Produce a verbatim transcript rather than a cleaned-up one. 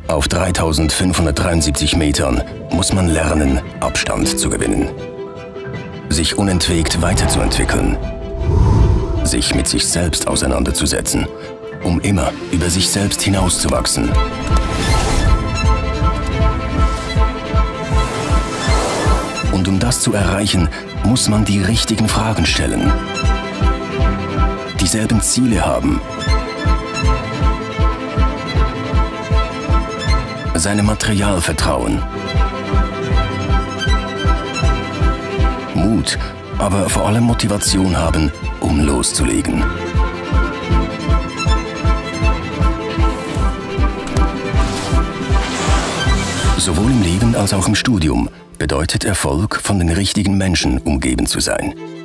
Auf dreitausendfünfhundertdreiundsiebzig Metern muss man lernen, Abstand zu gewinnen. Sich unentwegt weiterzuentwickeln. Sich mit sich selbst auseinanderzusetzen, um immer über sich selbst hinauszuwachsen. Und um das zu erreichen, muss man die richtigen Fragen stellen, dieselben Ziele haben, seinem Material vertrauen, Mut, aber vor allem Motivation haben, um loszulegen. Sowohl im Leben als auch im Studium bedeutet Erfolg, von den richtigen Menschen umgeben zu sein.